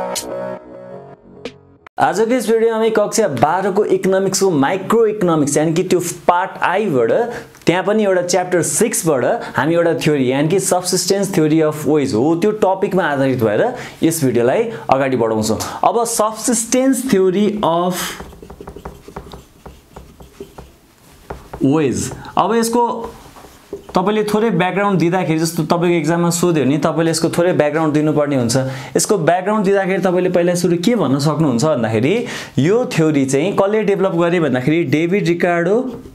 आजको यस भिडियोमा हामी कक्षा 12 को इकोनोमिक्स को माइक्रो इकोनोमिक्स यानी कि त्यो पार्ट आई बाट त्यहाँ पनि एउटा च्याप्टर 6 बाट हामी एउटा थ्योरी यानी कि सबसिस्टेन्स थ्योरी अफ वेज हो त्यो टपिकमा आधारित भएर यस भिडियोलाई अगाडि बढाउँछौं। अब सबसिस्टेन्स थ्योरी अफ वेज, अब यसको तपाईले थोरै ब्याकग्राउन्ड दिँदाखेरि जस्तो तपाईको एक्जाममा सोध्यो नि तपाईले यसको थोरै ब्याकग्राउन्ड दिनुपर्ने हुन्छ। यसको ब्याकग्राउन्ड दिँदाखेरि तपाईले पहिला सुरु के भन्न सक्नुहुन्छ भन्दाखेरि यो थ्योरी चाहिँ कसले डेभलप गरे भन्दाखेरि डेभिड रिकार्डो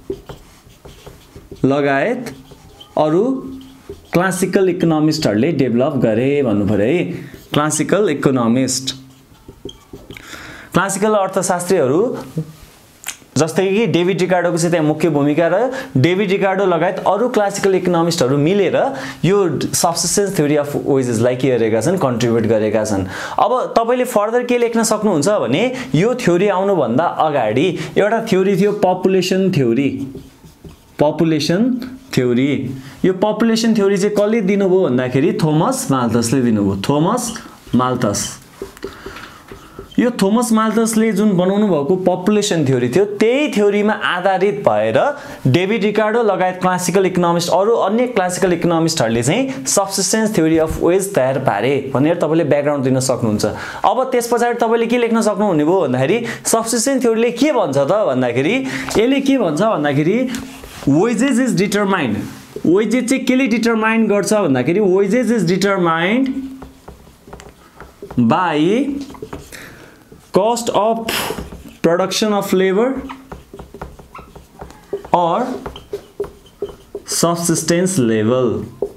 लगायत अरु क्लासिकल इकोनोमिस्टहरुले डेभलप गरे भन्नु पर्यो है। क्लासिकल इकोनोमिस्ट, क्लासिकल अर्थशास्त्रीहरु जस्तै कि डेभिड रिकार्डोको चाहिँ त्यहाँ मुख्य भूमिका रह्यो। डेभिड रिकार्डो लगायत अरु क्लासिकल इकोनोमिस्टहरु मिलेर यो सबसिस्टेन्स थ्योरी अफ वेजेसलाई के गरेका छन्, कन्ट्रिब्युट गरेका छन्। अब तपाईले फर्दर के लेख्न सक्नुहुन्छ भने यो थ्योरी आउनु भन्दा अगाडि एउटा थ्योरी थियो पपुलेसन थ्योरी। पपुलेसन थ्योरी, यो पपुलेसन थ्योरी चाहिँ कसले दिनुभयो भन्दाखेरि थोमस माल्थसले दिनुभयो। थोमस माल्थस, यो थोमस माल्थसले जुन बनाउनु भएको पपुलेसन थ्योरी थियो त्यही थ्योरीमा आधारित भएर डेभिड रिकार्डो लगायत क्लासिकल इकोनोमिस्ट अरु अन्य क्लासिकल इकोनोमिस्टहरुले चाहिँ सबसिस्टेन्स थ्योरी अफ वेज तयार पारे भनेर तपाईले ब्याकग्राउन्ड दिन सक्नुहुन्छ। अब त्यसपछि तपाईले के लेख्न सक्नुहुने भयो भन्दाखेरि सबसिस्टेन्स थ्योरीले के भन्छ त भन्दाखेरि यसले के भन्छ भन्दाखेरि वेजेस इज डिटरमाइन्ड, वेजेस चाहिँ केले डिटरमाइन गर्छ भन्दाखेरि wages is determined by cost of production of labor or subsistence level।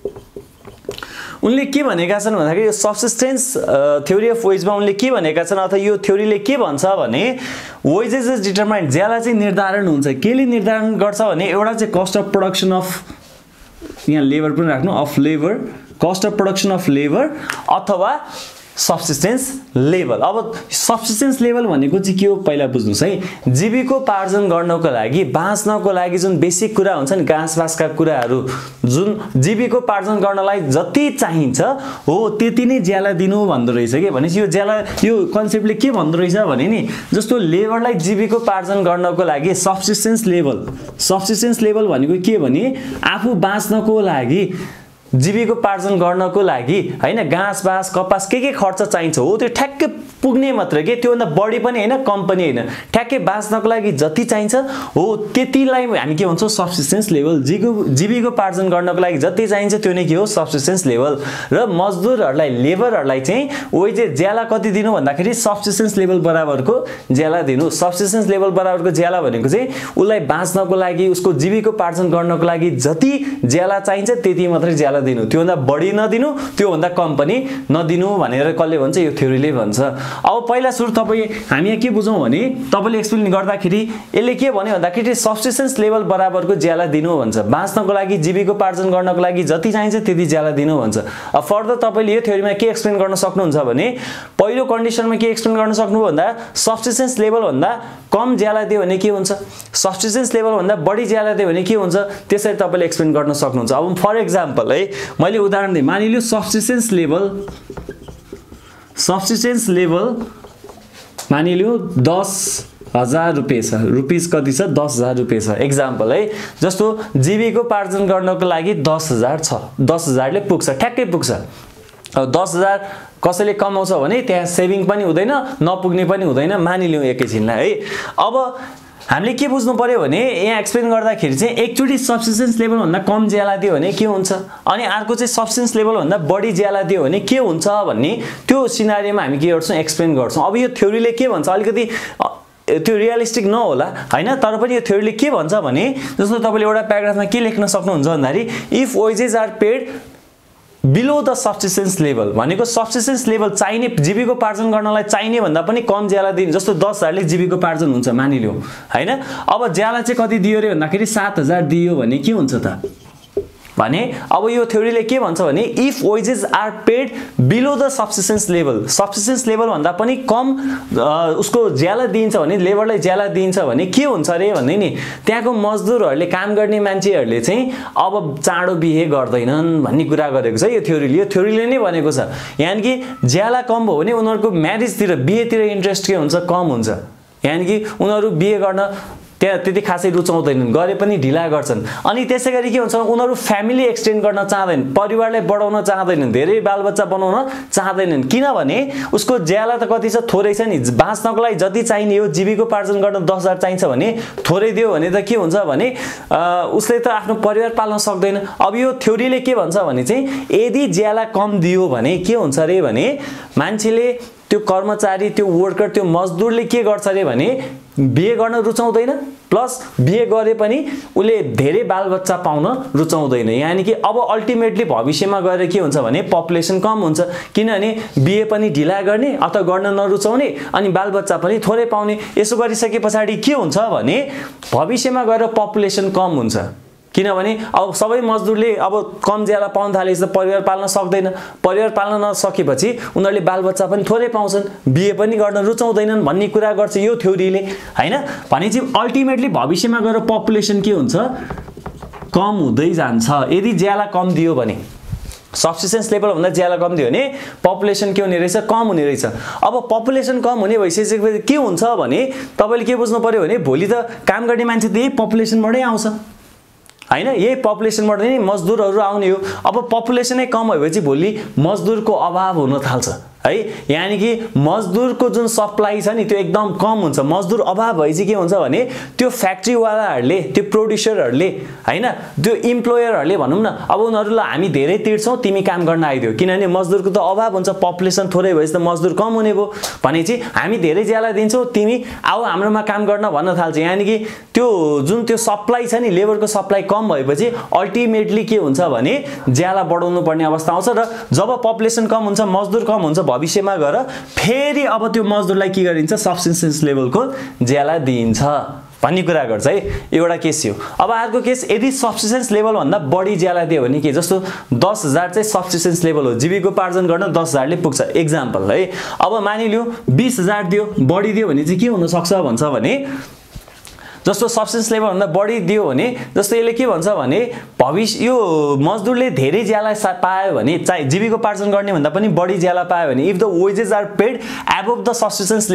उनले के भनेका छन् भन्दाखेरि यो सबसिस्टेन्स थ्योरी अफ वेजमा उनले के भनेका छन् अथवा यो थ्योरीले के भन्छ भने वेजेस इज डिटरमाइन्ड, ज्याला चाहिँ निर्धारण हुन्छ। केले निर्धारण गर्छ भने एउटा चाहिँ कस्ट अफ प्रोडक्सन अफ, यहाँ लेबर पनि राख्नु, of labour, cost of production of labour अथवा सबसिस्टेन्स लेभल। अब सबसिस्टेन्स लेभल भनेको चाहिँ के हो पहिला बुझ्नुस् है। जीविकोपार्जन गर्नको लागि, बाँच्नको लागि जुन बेसिक कुरा हुन्छ नि, घाँसबासका कुराहरू जुन जीविकोपार्जन गर्नलाई जति चाहिन्छ हो त्यति नै ज्याला दिनु भन्दो रहेछ के। भनेपछि यो ज्याला, यो कन्सेप्टले के भन्दो रहेछ भने नि जस्तो लेबरलाई जीविकोपार्जन गर्नको लागि सबसिस्टेन्स लेभल, सबसिस्टेन्स लेभल भनेको के भने आफू बाँच्नको लागि, जीविकोपार्जन गर्नको लागि हैन, घाँसबास कपास के खर्च चाहिन्छ हो त्यो ठ्याक्कै पुग्ने मात्र के, त्यो भन्दा बढी पनि हैन कम पनि हैन, ठ्याक्कै बाँच्नको लागि जति चाहिन्छ हो त्यतिलाई हामी के भन्छौं सबसिस्टेन्स लेभल। जीविकोपार्जन गर्नको लागि जति चाहिन्छ त्यो नै के हो सबसिस्टेन्स लेभल। र मजदुरहरुलाई, लेबरहरुलाई चाहिँ वेजेस ज्याला कति दिनु भन्दाखेरि सबसिस्टेन्स लेभल बराबरको ज्याला दिनु। सबसिस्टेन्स लेभल बराबरको ज्याला भनेको चाहिँ उलाई बाँच्नको लागि, उसको जीविकोपार्जन गर्नको लागि जति ज्याला चाहिन्छ त्यति मात्रै ज्याला दिनु, त्यो भन्दा बढी नदिनु, त्यो भन्दा कम पनि नदिनु भनेर कसले भन्छ, यो थ्योरीले भन्छ। अब पहिला सुरु हामी यहाँ के बुझौं भने तपाईले एक्सप्लेन गर्दाखेरि यसले के भन्यो भन्दाखेरि सबसिस्टेन्स लेभल बराबरको ज्याला दिनु भन्छ। बाँच्नको लागि, जीविकोपार्जन गर्नको लागि जति चाहिन्छ त्यति ज्याला दिनु भन्छ। अब फर्दर तपाईले यो थ्योरीमा के एक्सप्लेन गर्न सक्नुहुन्छ भने पहिलो कन्डिसनमा के एक्सप्लेन गर्न सक्नु भन्दा सबसिस्टेन्स लेभल भन्दा कम ज्याला दियो भने के हुन्छ, सबसिस्टेन्स लेभल भन्दा बढी ज्याला दियो भने के हुन्छ, त्यसरी तपाईले एक्सप्लेन गर्न सक्नुहुन्छ। अब फर एक्जाम्पल है मैले उदाहरण दिए, मानिलियो सबसिस्टेन्स लेभल मानिलियो 10,000 रुपैयाँ छ, रुपीस कति छ 10,000 रुपैयाँ छ एक्जाम्पल है। जस्तो जीविकोपार्जन गर्नको लागि 10,000 छ, 10,000 ले पुग्छ, ठ्याक्कै पुग्छ। अब 10,000 कसैले कमाउँछ भने त्यहाँ सेभिङ पनि हुँदैन, नपुग्ने पनि हुँदैन, मानिलियो एकैछिनलाई है। अब हामीले के बुझ्नु पर्यो भने यहाँ एक्सप्लेन गर्दाखेरि चाहिँ एकचोटी सबसिस्टेन्स लेभल भन्दा कम ज्याला दियो भने के हुन्छ अनि अर्को चाहिँ सबसिस्टेन्स लेभल भन्दा बढी ज्याला दियो भने के हुन्छ भन्ने त्यो सिनारियोमा हामी के गर्छौं, एक्सप्लेन गर्छौं। अब यो थ्योरीले के भन्छ, अलिकति त्यो रियलिस्टिक नहोला हैन, तर पनि यो थ्योरीले के भन्छ भने जस्तो तपाईले एउटा प्याराग्राफमा के लेख्न सक्नुहुन्छ भन्दाखेरि if wages are paid below the subsistence level भनेको सबसिस्टेन्स लेभल चाहिने, जीविकोपार्जन गर्नलाई चाहिने भन्दा पनि कम ज्याला दिनु। जस्तो 10,000 ले जीविकोपार्जन हुन्छ मानिलियो हैन, अब ज्याला चाहिँ कति दियो रे भन्दाखेरि 7,000 दियो भने के हुन्छ त भने अब यो थ्योरीले के भन्छ भने if wages are paid below the subsistence level भन्दा पनि कम उसको ज्याला दिन्छ भने लेबरलाई ज्याला दिन्छ भने के हुन्छ रे भन्ने नि त्यहाँको मजदुरहरूले काम गर्ने मान्छेहरूले चाहिँ अब चाँडो बिहे गर्दैनन् भन्ने कुरा गरेको छ यो थ्योरीले नै भनेको छ। यानी कि ज्याला कम भयो भने उनीहरूको म्यारेजतिर बिहेतिर इन्ट्रेस्ट के हुन्छ कम हुन्छ। यानी कि उनीहरू बिहे गर्न त्यति खासै रुचाउँदैनन् गरे पनि ढिला गर्छन्। अनि त्यसैगरी के हुन्छ उनीहरू फ्यामिली एक्सटेन्ड गर्न चाहँदैनन् परिवारलाई बढाउन चाहँदैनन् धेरै बालबच्चा बनाउन चाहँदैनन् किनभने उसको ज्याला त कति छ थोरै छ नि बाँच्नको लागि जति चाहिने हो जीविकोपार्जन गर्न 10,000 चाहिन्छ भने थोरै दियो भने त के हुन्छ भने उसले त आफ्नो परिवार पाल्न सक्दैन। अब यो थ्योरीले के भन्छ भने चाहिँ यदि ज्याला कम दियो भने के हुन्छ रे भने मान्छेले त्यो कर्मचारी त्यो वर्कर त्यो मजदुरले के गर्छ रे भने बिहे गर्न रुचाउँदैन प्लस बिहे गरे पनि उले धेरै बालबच्चा पाउन रुचाउँदैन। यानी कि अब अल्टिमेटली भविष्यमा गएर के हुन्छ भने पपुलेसन कम हुन्छ किनभने बिहे पनि ढिला गर्ने अथवा गर्न नरुचाउने अनि बालबच्चा पनि थोरै पाउने। यसो गरिसके पछाडि के हुन्छ भने भविष्यमा गएर पपुलेसन कम हुन्छ किनभने अब सबै मजदुरले अब कम ज्याला पाउन थालेपछि त परिवार पाल्न सक्दैन परिवार पाल्न नसकेपछि उनीहरूले बालबच्चा पनि थोरै पाउँछन् बिहे पनि गर्न रुचाउँदैनन् भन्ने कुरा गर्छ यो थ्योरीले हैन। भनेपछि अल्टिमेटली भविष्यमा गएर पपुलेसन के हुन्छ कम हुँदै जान्छ यदि ज्याला कम दियो भने सब्सिस्टेन्स लेभल भन्दा ज्याला कम दियो भने पपुलेसन के हुने रहेछ कम हुने रहेछ। अब पपुलेसन कम हुने भइसकेपछि के हुन्छ भने तपाईले के बुझ्नु पर्यो भने भोलि त काम गर्ने मान्छे त्यही पपुलेसनबाटै आउँछ हैन यही पपुलेसनबाट नै मजदुरहरू आउने हो। अब पपुलेसनै कम भएपछि भोलि मजदुरको अभाव हुन थाल्छ है। यानी कि मजदुरको जुन सप्लाई छ नि त्यो एकदम कम हुन्छ मजदुर अभाव भएपछि के हुन्छ भने त्यो फ्याक्ट्री वालाहरूले त्यो प्रोड्युसरहरूले हैन त्यो इम्प्लोयरहरूले भनौं न अब उनीहरुलाई हामी धेरै तिर्छौं तिमी काम गर्न आइदियो किनभने मजदुरको त अभाव हुन्छ पपुलेसन थोरै भएपछि त मजदुर कम हुने भो भनेपछि हामी धेरै ज्याला दिन्छौं तिमी आऊ हाम्रोमा काम गर्न भन्न थाल्छ। यानी कि त्यो जुन त्यो सप्लाई छ नि लेबरको सप्लाई कम भएपछि अल्टिमेटली के हुन्छ भने ज्याला बढाउनु पर्ने अवस्था आउँछ र जब पपुलेसन कम हुन्छ मजदुर कम हुन्छ भविष्यमा गएर फेरि अब त्यो मजदुरलाई के गरिन्छ सब्सिस्टेन्स लेभलको ज्याला दिइन्छ भन्ने कुरा गर्छ है। एउटा केस यो। अब अर्को केस यदि सब्सिस्टेन्स लेभल भन्दा बढी ज्याला दियो भने के जस्तो 10,000 चाहिँ सब्सिस्टेन्स लेभल हो जीविकोपार्जन गर्न 10,000 ले पुग्छ एक्जाम्पल है। अब मानिलियो 20,000 दियो बढी दियो भने चाहिँ के हुन सक्छ भन्छ भने जस्तो सब्सिस्टेन्स लेभल भन्दा बढी दियो भने जस्तो यसले के भन्छ भने भविष्य यो मजदुरले धेरै ज्याला पायो भने चाहिँ जीविकोपार्जन गर्ने भन्दा पनि बढी ज्याला पायो भने if the wages are paid above the subsistence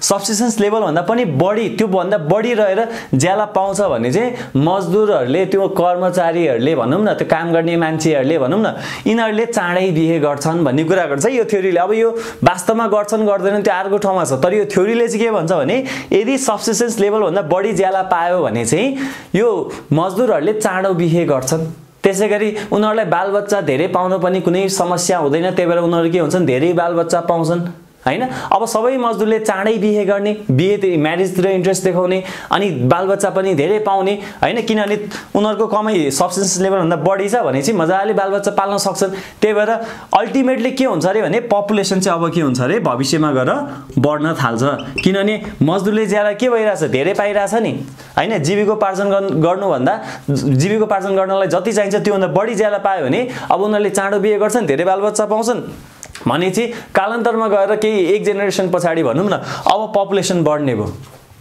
level भन्दा पनि बढी त्यो भन्दा बढी रहेर ज्याला पाउँछ भने चाहिँ मजदुरहरूले त्यो कर्मचारीहरूले भनौं न त्यो काम गर्ने मान्छेहरूले भनौं न यिनीहरूले चाँडै बिहे गर्छन् भन्ने कुरा गर्छ यो थ्योरीले। अब यो वास्तवमा गर्छन् गर्दैनन् त्यो अर्को ठाउँमा छ तर यो थ्योरीले चाहिँ के भन्छ भने यदि सब्सिस्टेन्स लेभल भन्दा बढी ज्याला पायो भने चाहिँ यो मजदुरहरूले चाँडो बिहे गर्छन् त्यसैगरी उनीहरुलाई बालबच्चा धेरै पाउन पनि कुनै समस्या हुँदैन त्यही भएर उनीहरु के हुन्छन् धेरै बालबच्चा पाउँछन् हैन। अब सबै मजदुरले चाँडै बिहे गर्ने बिहे म्यारेजतिर इन्ट्रेस्ट देखाउने अनि बालबच्चा पनि धेरै पाउने हैन किनभने उनीहरुको कमाई सब्सिस्टेन्स लेभल भन्दा बढी छ भने चाहिँ मजाले बालबच्चा पाल्न सक्छन्। त्यही भएर अल्टिमेटली के हुन्छ रे भने पपुलेसन चाहिँ अब के हुन्छ रे भविष्यमा गएर बढ्न थाल्छ किनभने मजदुरले ज्याला के भइराछ धेरै पाइराछ नि हैन जीविकोपार्जन गर्नु भन्दा जीविकोपार्जन गर्नलाई जति चाहिन्छ त्यो भन्दा बढी ज्याला पायो भने अब उनीहरुले चाँडो बिहे गर्छन् धेरै बालबच्चा पाउँछन् भनेपछि कालान्तरमा गएर केही एक जेनेरेसन पछाडी भनौं न अब पपुलेसन बढ्ने भो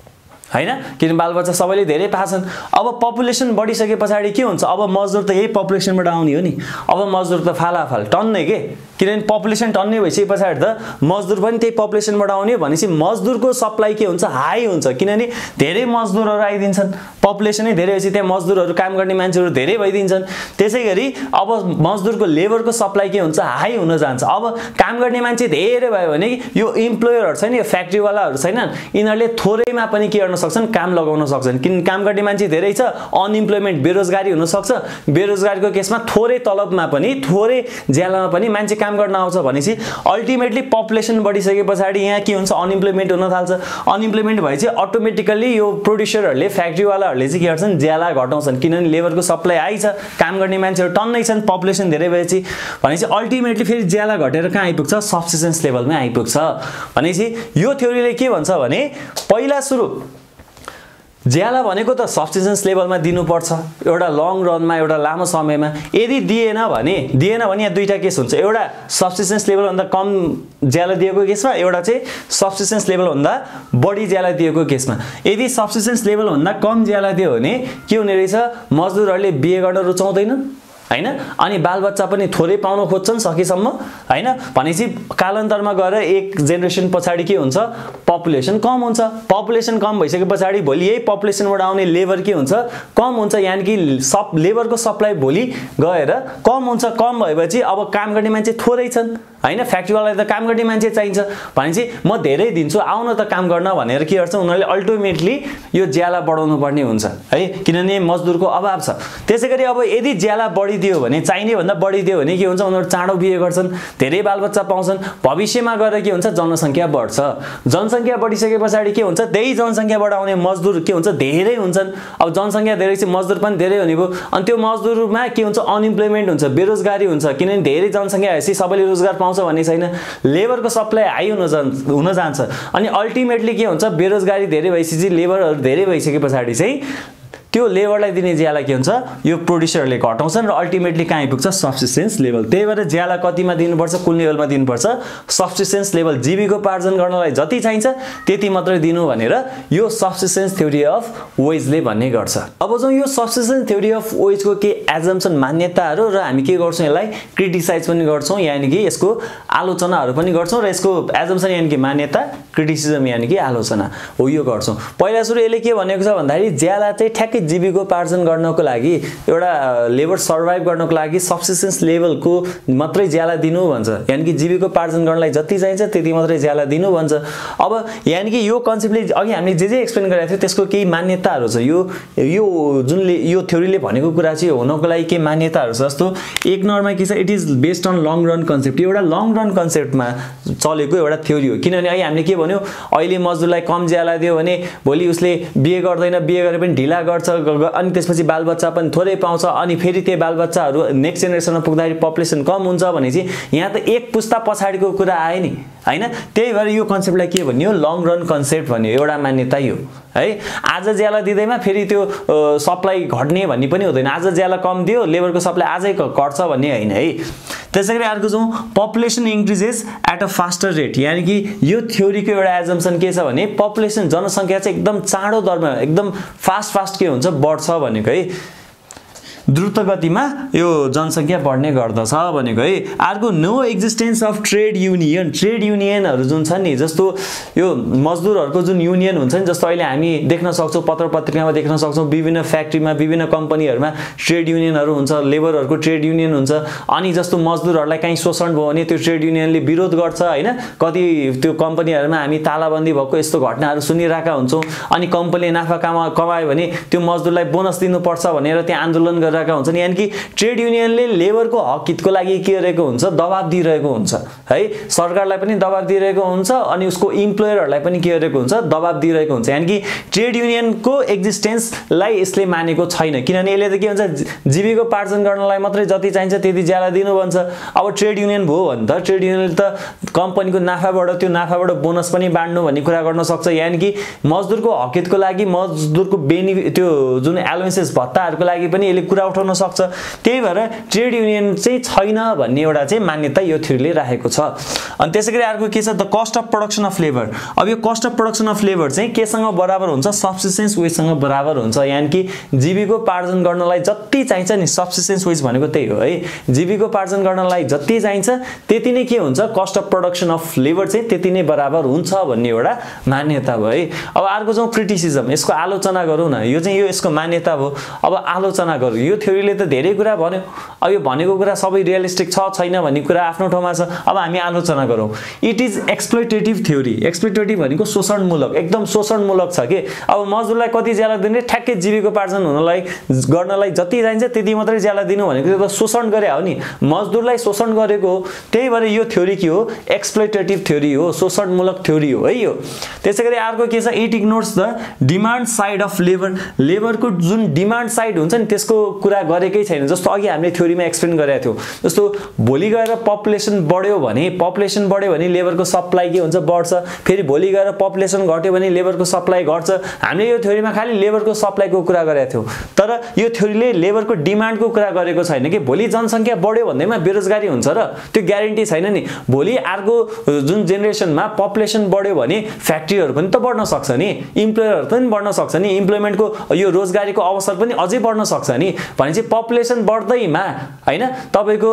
हैन किन बालबच्चा सबैले धेरै पाछन्। अब पपुलेसन बढिसके पछाडी के हुन्छ अब मजदुर त यही पपुलेसनबाट आउने हो नि अब मजदुर त फालाफाल टन्नै के किनभने पपुलेसन टन्नै भइसके पछाडी त मजदुर पनि त्यही पपुलेसनबाट आउने भनेपछि मजदुरको सप्लाई के हुन्छ हाई हुन्छ किनभने धेरै मजदुरहरू आइदिन्छन् पपुलेसनै धेरै भएपछि त्यहाँ मजदुरहरू काम गर्ने मान्छेहरू धेरै भइदिन्छन् त्यसैगरी अब मजदुरको लेबरको सप्लाई के हुन्छ हाई हुन जान्छ। अब काम गर्ने मान्छे धेरै भयो भने यो इम्प्लोयरहरु छैन यो फ्याक्ट्री वालाहरु छैनन् यिनीहरुले थोरैमा पनि के गर्न सक्छन् काम लगाउन सक्छन् किन काम गर्ने मान्छे धेरै छ अनइम्प्लोयमेन्ट बेरोजगारी हुन सक्छ बेरोजगारीको केसमा थोरै तलबमा पनि थोरै ज्यालामा पनि मान्छे काम गर्न आउँछ भनेपछि अल्टिमेटली पपुलेसन बढिसके पछाडी यहाँ के हुन्छ अनइम्प्लोयमेन्ट हुन थाल्छ अनइम्प्लोयमेन्ट भएपछि अटोमेटिकली यो प्रोड्युसरहरूले फ्याक्ट्री वालाहरूले चाहिँ के गर्छन् ज्याला घटाउँछन् किनभने लेबरको सप्लाई हाई छ काम गर्ने मान्छेहरू टन्नै छन् पपुलेसन धेरै भएपछि भनेपछि अल्टिमेटली फेरि ज्याला घटेर कहाँ आइपुग्छ सब्सिस्टेन्स लेभलमै आइपुग्छ भनेपछि यो थ्योरीले के भन्छ भने पहिला सुरु ज्याला भनेको त सब्स्टिटेन्स लेभलमा दिनुपर्छ एउटा लङ रनमा एउटा लामो समयमा। यदि दिएन भने यहाँ दुईटा केस हुन्छ, एउटा सब्स्टिटेन्स लेभलभन्दा कम ज्याला दिएको केसमा, एउटा चाहिँ सब्स्टिटेन्स लेभलभन्दा बढी ज्याला दिएको केसमा। यदि सब्स्टिटेन्स लेभलभन्दा कम ज्याला दियो भने के हुने रहेछ, मजदुरहरूले बिहे गर्न रुचाउँदैनन् हैन, अनि बालबच्चा पनि थोरै पाउन खोज्छन् सकेसम्म हैन। भनेपछि कालान्तरमा गएर एक जेनेरेसन पछाडि के हुन्छ, पपुलेसन कम हुन्छ। पपुलेसन कम भइसके पछाडि भोलि यही पपुलेसनबाट आउने लेबर के हुन्छ, कम हुन्छ। यानी कि लेबरको सप्लाई भोलि गएर कम हुन्छ। कम भएपछि अब काम गर्ने मान्छे थोरै छन् हैन, फ्याक्ट्रीवालालाई त काम गर्ने मान्छे चाहिन्छ। भनेपछि म धेरै दिन्छु आउन त काम गर्न भनेर के गर्छ उनीहरूले अल्टिमेटली यो ज्याला बढाउनु पर्ने हुन्छ है, किनभने मजदुरको अभाव छ। त्यसैगरी अब यदि ज्याला बढी दियो भने, चाहिने भन्दा बढी दियो भने के हुन्छ, उनीहरू चाँडो बिहे गर्छन्, धेरै बालबच्चा पाउँछन्। भविष्यमा गएर के हुन्छ, जनसङ्ख्या बढ्छ। जनसङ्ख्या बढिसके पछाडि के हुन्छ, त्यही जनसङ्ख्या बढाउने मजदुर के हुन्छ, धेरै हुन्छन्। अब जनसङ्ख्या धेरै चाहिँ मजदुर पनि धेरै हुने भयो। अनि त्यो मजदुरमा के हुन्छ, अनइम्प्लोइमेन्ट हुन्छ, बेरोजगारी हुन्छ। किनभने धेरै जनसङ्ख्या भएपछि सबैले रोजगार पाउँछ भन्ने छैन, लेबरको सप्लाई हाई हुन जान्छ। अनि अल्टिमेटली के हुन्छ, बेरोजगारी धेरै भइसकेपछि, लेबरहरू धेरै भइसके पछाडि चाहिँ त्यो लेबरलाई दिने ज्याला के हुन्छ, यो प्रोड्युसरले घटाउँछन् र अल्टिमेटली कहाँ आइपुग्छ, सब्सिस्टेन्स लेभल। त्यही भएर ज्याला कतिमा दिनुपर्छ, कुन लेभलमा दिनुपर्छ, सब्सिस्टेन्स लेभल। जीविकोपार्जन गर्नलाई जति चाहिन्छ त्यति मात्रै दिनु भनेर यो सब्सिस्टेन्स थ्योरी अफ वेजले भन्ने गर्छ। अब जो यो सब्सिस्टेन्स थ्योरी अफ वेजको के एजम्पसन मान्यताहरू र हामी के गर्छौँ, यसलाई क्रिटिसाइज पनि गर्छौँ, यानी कि यसको आलोचनाहरू पनि गर्छौँ। र यसको एजम्पसन यानी कि मान्यता, क्रिटिसिजम यानी कि आलोचना हो, यो गर्छौँ। पहिला सुरु यसले के भनेको छ भन्दाखेरि ज्याला चाहिँ ठ्याक्कै जीविकोपार्जन गर्नको लागि, एउटा लेबर सर्भाइभ गर्नको लागि सब्सिस्टेन्स लेभलको मात्रै ज्याला दिनु भन्छ। यानी कि जीविकोपार्जन गर्नलाई जति चाहिन्छ त्यति मात्रै ज्याला दिनु भन्छ। अब यानी कि यो कन्सेप्टले अघि हामीले जे एक्सप्लेन गरेको थियो त्यसको केही मान्यताहरू छ। यो जुनले यो थ्योरीले भनेको कुरा चाहिँ हुनको लागि के मान्यताहरू छ, जस्तो एक नम्बरमा के छ, it is based on long run concept. एउटा लङ रन कन्सेप्टमा चलेको एउटा थ्योरी हो। किनभने अहिले हामीले के भन्यो, अहिले मजदुरलाई कम ज्याला दियो भने भोलि उसले बिहे गर्दैन, बिहे गरे पनि ढिला गर्छ, अनि त्यसपछि बालबच्चा पनि थोरै पाउँछ, अनि फेरि त्यो बालबच्चाहरू नेक्स्ट जेनेरेसनमा पुग्दाखेरि पपुलेसन कम हुन्छ भनेपछि यहाँ त एक पुस्ता पछाडिको कुरा आयो नि हैन। त्यही भएर यो कन्सेप्टलाई के भन्यो, लङ रन कन्सेप्ट भन्यो, एउटा मान्यता यो है। आज ज्याला दिँदैमा फेरि त्यो सप्लाई घट्ने भन्ने पनि हुँदैन। आज ज्याला कम दियो, लेबरको सप्लाई आजै घट्छ भन्ने होइन है। त्यसैगरी अर्को चाहिँ population increases at a faster rate. यानी कि यो थ्योरीको एउटा एजम्पसन के छ भने पपुलेसन, जनसङ्ख्या चाहिँ एकदम चाँडो दरमा, एकदम फास्ट के हुन्छ, बढ्छ भनेको है। द्रुत गतिमा यो जनसङ्ख्या बढ्ने गर्दछ भनेको है। अर्को no existence of trade union. Trade युनियनहरू जुन छन् नि, जस्तो यो मजदुरहरूको जुन युनियन हुन्छ नि, जस्तो अहिले हामी देख्न सक्छौँ, पत्र पत्रिकामा देख्न सक्छौँ, विभिन्न फ्याक्ट्रीमा, विभिन्न कम्पनीहरूमा ट्रेड युनियनहरू हुन्छ, लेबरहरूको ट्रेड युनियन हुन्छ। अनि जस्तो मजदुरहरूलाई कहीँ शोषण भयो भने त्यो ट्रेड युनियनले विरोध गर्छ हैन। कति त्यो कम्पनीहरूमा हामी तालाबन्दी भएको यस्तो घटनाहरू सुनिरहेका हुन्छौँ। अनि कम्पनीले नाफा कमायो भने त्यो मजदुरलाई बोनस दिनुपर्छ भनेर त्यहाँ आन्दोलन गरेर हुन्छ। यानी कि ट्रेड युनियनले लेबरको हक हितको लागि के गरेको हुन्छ, दबाब दिइरहेको हुन्छ है। सरकारलाई पनि दबाब दिइरहेको हुन्छ, अनि उसको इम्प्लोयरहरूलाई पनि के गरेको हुन्छ, दबाब दिइरहेको हुन्छ। यानी कि ट्रेड युनियनको एक्जिस्टेन्सलाई यसले मानेको छैन, किनभने यसले त के हुन्छ, जीविकोपार्जन गर्नलाई मात्रै जति चाहिन्छ त्यति ज्याला दिनु भन्छ। अब ट्रेड युनियन भयो भने त ट्रेड युनियनले त कम्पनीको नाफाबाट, त्यो नाफाबाट बोनस पनि बाँड्नु भन्ने कुरा गर्न सक्छ। यानी कि मजदुरको हक हितको लागि, मजदुरको बेनिफिट, त्यो जुन एलोवेन्सेस भत्ताहरूको लागि पनि यसले कुरा उठाउन सक्छ। त्यही भएर ट्रेड युनियन चाहिँ छैन भन्ने एउटा चाहिँ मान्यता यो थ्योरीले राखेको छ। अनि त्यसैगरी अर्को के छ, the cost of production of labour. अब यो cost of production of labour चाहिँ केसँग बराबर हुन्छ, सब्सिस्टेन्स वेजसँग बराबर हुन्छ। यानी कि जीविकोपार्जन गर्नलाई जति चाहिन्छ नि, सब्सिस्टेन्स वेज भनेको त्यही हो है। जीविकोपार्जन गर्नलाई जति चाहिन्छ त्यति नै के हुन्छ, cost of production of labour चाहिँ त्यति नै बराबर हुन्छ भन्ने एउटा मान्यता भयो है। अब अर्को चाहिँ क्रिटिसिजम, यसको आलोचना गरौँ न। यो चाहिँ यो यसको मान्यता भयो। अब आलोचना गरौँ। यो थ्योरीले त धेरै कुरा भन्यो। अब यो भनेको कुरा सबै रियलिस्टिक छ छैन भन्ने कुरा आफ्नो ठाउँमा छ। अब हामी आलोचना गरौँ। It is exploitative theory. Exploitative भनेको शोषणमूलक, एकदम शोषणमूलक छ के। अब मजदुरलाई कति ज्याला दिने, ठ्याक्कै जीविकोपार्जन गर्नलाई जति चाहिन्छ त्यति मात्रै ज्याला दिनु भनेको त्यो त शोषण गरे हो नि, मजदुरलाई शोषण गरेको हो। त्यही भएर यो थ्योरी के हो, एक्सप्लोइटेटिभ थ्योरी हो, शोषणमूलक थ्योरी हो है यो। त्यसैगरी अर्को के छ, it ignores the demand side of labour. लेबरको जुन डिमान्ड साइड हुन्छ नि त्यसको कुरा गरेकै छैन। जस्तो अघि हामीले थ्योरीमा एक्सप्लेन गरेका थियौँ, जस्तो भोलि गएर पपुलेसन बढ्यो भने, पपुलेसन पपुलेसन बढ्यो भने लेबरको सप्लाई के हुन्छ बढ्छ फेरि भोलि गएर पपुलेसन घट्यो भने लेबरको सप्लाई घट्छ हामीले यो थ्योरीमा खाली लेबरको सप्लाईको कुरा गरेका थियौं तर यो थ्योरीले लेबरको डिमान्डको कुरा गरेको छैन कि भोलि जनसंख्या बढ्यो भन्दैमा बेरोजगारी हुन्छ र त्यो ग्यारेन्टी छैन नि भोलि अर्को जुन जेनेरेसनमा पपुलेसन बढ्यो भने फ्याक्ट्रीहरु पनि त बढ्न सक्छ नि इम्प्लोयरहरु पनि बढ्न सक्छ नि इम्प्लोयमेन्टको यो रोजगारीको अवसर पनि अझै बढ्न सक्छ नि भनेपछि पपुलेसन बढ्दैमा हैन तपाईको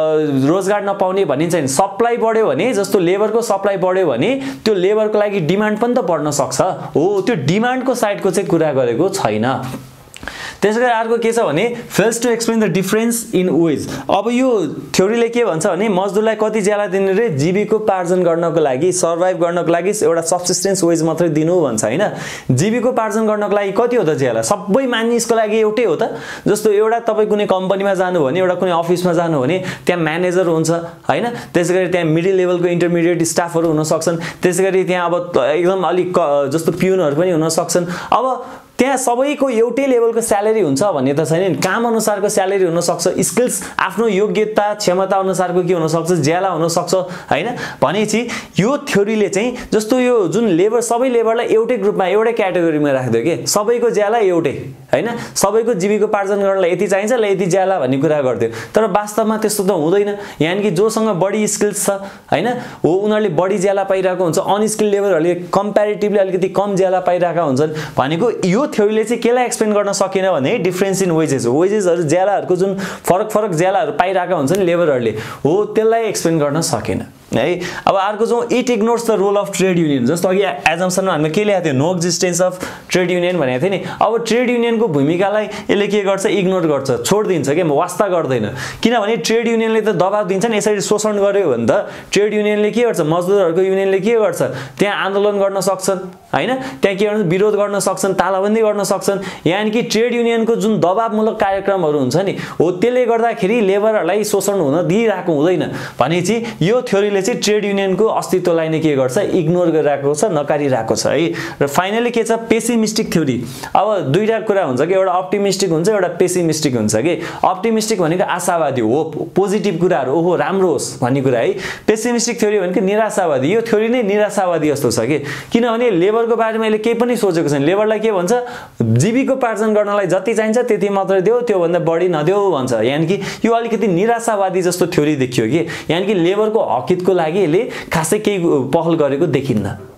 रोजगार नपाउने भनिन्छ नि सप्लाई बढ्यो भने जस्तो लेबरको सप्लाई बढ्यो भने त्यो लेबरको लागि डिमान्ड पनि त बढ्न सक्छ हो त्यो डिमान्डको साइडको चाहिँ कुरा गरेको छैन त्यसैगरी अर्को के छ भने fails to explain the difference in wage अब यो थ्योरीले के भन्छ भने मजदुरलाई कति ज्याला दिनु रे जीविकोपार्जन गर्नको लागि सर्भाइभ गर्नको लागि एउटा सब्सिस्टेन्स वेज मात्रै दिनु भन्छ हैन जीविकोपार्जन गर्नको लागि कति हो त ज्याला सबै मानिसको लागि एउटै हो त जस्तो एउटा तपाई कुनै कम्पनीमा जानु भने एउटा कुनै अफिसमा जानु भने त्यहाँ म्यानेजर हुन्छ हैन त्यसैगरी त्यहाँ मिडल लेभलको इन्टरमिडिएट स्टाफहरु हुन सक्छन् त्यसैगरी त्यहाँ अब एकदम अलिक जस्तो पिउनहरु पनि हुन सक्छन् अब त्यहाँ सबैको एउटै लेभलको स्यालेरी हुन्छ भन्ने त छैन नि काम अनुसारको स्यालेरी हुन सक्छ स्किल्स आफ्नो योग्यता क्षमता अनुसारको के हुन सक्छ ज्याला हुन सक्छ हैन भनेपछि यो थ्योरीले चाहिँ जस्तो यो जुन लेबर सबै लेबरलाई एउटै ग्रुपमा एउटै क्याटेगोरीमा राख्दियो के सबैको ज्याला एउटै हैन सबैको जीविकोपार्जन गर्नलाई यति चाहिन्छ ल यति ज्याला भन्ने कुरा गर्दियो तर वास्तवमा त्यस्तो त हुँदैन यानि कि जोसँग बढी स्किल्स छ हैन हो उनीहरुले बढी ज्याला पाइरहेको हुन्छ अनस्किल्ड लेबरहरुले कम्प्यारेटिभली अलिकति कम ज्याला पाइरहेका हुन्छन् भनेको यो थ्योरीले चाहिँ केलाई एक्सप्लेन गर्न सकिन भने डिफरेन्स इन वेजेसहरु ज्यालाहरुको जुन फरक ज्यालाहरु पाइरहेका हुन्छन् लेबरहरुले हो त्यसलाई एक्सप्लेन गर्न सकिन है अब अर्को जो it ignores the role of trade union जस्तो अघि एजम्पसनमा हामीले के ल्याएको थियो no existence of trade union भनेको थियो नि अब ट्रेड युनियनको भूमिकालाई यसले के गर्छ इग्नोर गर्छ छोड्दिन्छ के वास्ता गर्दैन किनभने ट्रेड युनियनले त दबाब दिन्छ नि यसरी शोषण गर्यो भने त ट्रेड युनियनले के गर्छ मजदुरहरुको युनियनले के गर्छ त्यहाँ आन्दोलन गर्न सक्छन् हैन त्यहाँ के गर्छ विरोध गर्न सक्छन् तालाबन्दी गर्न सक्छन् यानि कि ट्रेड युनियनको जुन दबावमूलक कार्यक्रमहरु हुन्छ नि हो त्यसले गर्दाखेरि लेबरहरुलाई शोषण हुन दिइराको हुँदैन भनेपछि यो थ्योरीले चाहिँ ट्रेड युनियनको अस्तित्वलाई नै के गर्छ इग्नोर गरिराको छ नकारिराको छ है र फाइनली के छ पेसिमिस्टिक थ्योरी अब दुईटा कुरा हुन्छ कि एउटा अप्टिमिस्टिक हुन्छ एउटा पेसिमिस्टिक हुन्छ के अप्टिमिस्टिक भनेको आशावादी हो पोजिटिभ कुराहरु ओहो राम्रो होस् भन्ने कुरा है पेसिमिस्टिक थ्योरी भनेको निराशावादी यो थ्योरी नै निराशावादी जस्तो छ के किनभने लेबरको बारेमा अहिले केही पनि सोचेको छैन लेबरलाई के भन्छ जीविकोपार्जन गर्नलाई जति चाहिन्छ त्यति मात्र देऊ त्यो भन्दा बढी नदेऊ भन्छ यानि कि यो अलिकति निराशावादी जस्तो थ्योरी देखियो कि यानि कि लेबरको हकितको लागि यसले खासै केही पहल गरेको देखिन्न